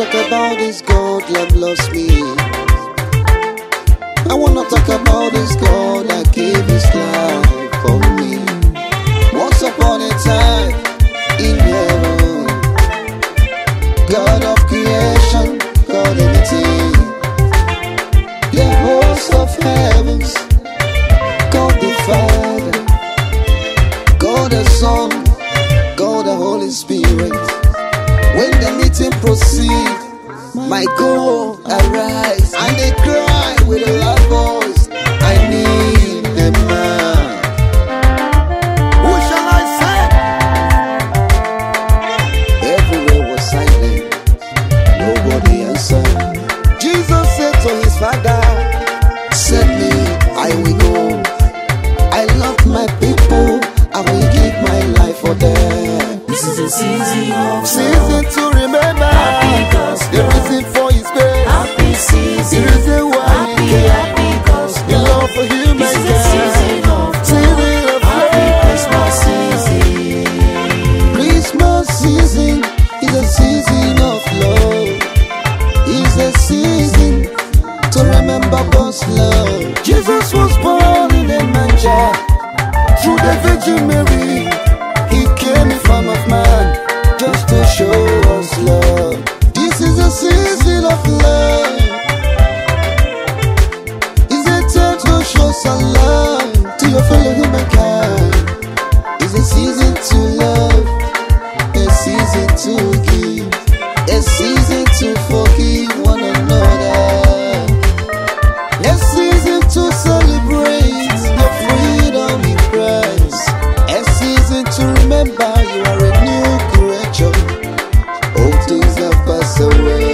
talk about this God that loves me. I wanna talk about this God that gave his life for me. Once upon a time in heaven, God of creation, God anything, the host of heavens, God the Father, God the Son, God the Holy Spirit. When the meeting proceed, my God arise, and they cry with a loud voice, I need a man. Who shall I send? Everywhere was silent, nobody answered. Jesus said to his Father, send me, I will go. I love my people, I will give my life for them. This is a season to remember the reason for his grace. Happy season. The reason why he came. The love for humankind. This is a season of love. Happy Christmas season. Christmas season is a season of love. It's a season to remember God's love. Jesus was born in a manger through the Virgin Mary. He came in form of man just to show us love. This is a season of love. It's a time to show some love to your fellow humankind. It's a season to love, a season to give, a season to forgive one another, a season to celebrate your freedom in Christ, a season to remember you are a new creature. All things have passed away.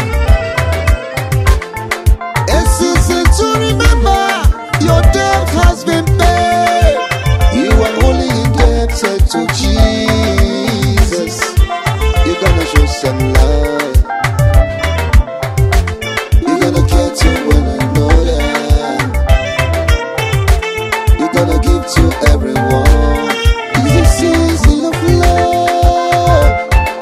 A season to remember your debt has been paid. You are only indebted to Jesus. You're gonna show some love. You're gonna care to one another. You're gonna give to everyone. It's a season of love.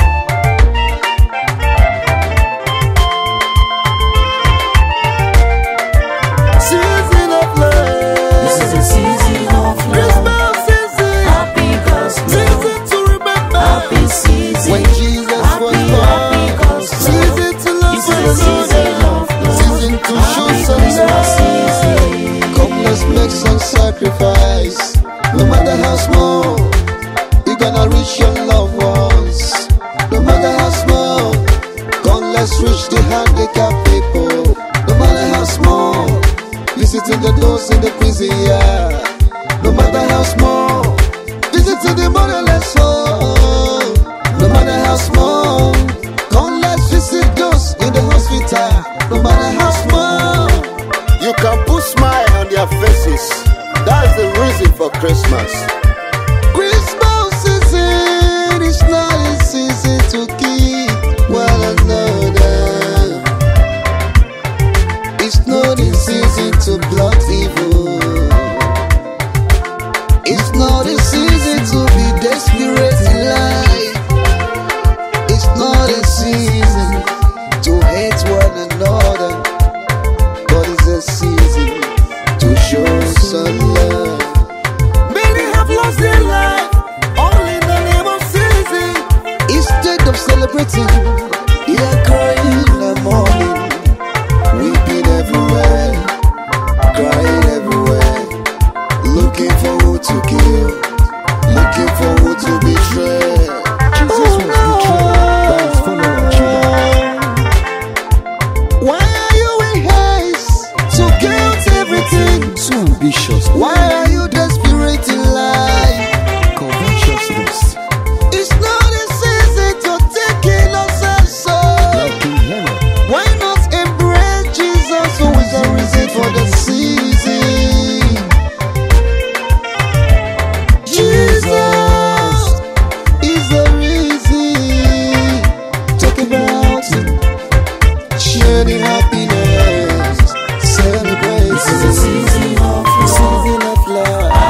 Season of love. This is a season of love. Christmas season. Happy Christmas. Season to remember. Happy season. When Jesus was born. Happy Christmas. Season to love This one is a season another. of love. Season to show Happy some Christmas love. season. Come, let's make some sacrifice. No matter how small, you're gonna reach your loved ones. No matter how small, come, let's reach the handicapped people. No matter how small, visiting the doors in the prison yard. No matter how small, visiting the motherless home. No matter how small, come, let's visit those in the hospital. No matter how small, you can put smile on their faces. That's the reason for Christmas. Christmas season is not a season to give one another. It's not a season to plot evil. It's not a season to be desperate in life. It's not a season to hate one another. But it's a season to show some love. Many have lost their life all in the name of season. Instead of celebrating, they are crying in the morning, weeping everywhere, crying everywhere, looking for who to kill, looking for who to betray. Jesus was betrayed by his follower Judas. Why are you in haste to count everything? So ambitious. Why are you desperate in life? Covetousness. It's not a season to take innocent soul. Why not embrace Jesus, who is the reason for the season? Jesus is the reason. Talk about it. Share the happiness. Celebrate. This is a season of love. Season of love.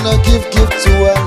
gonna give gift to her.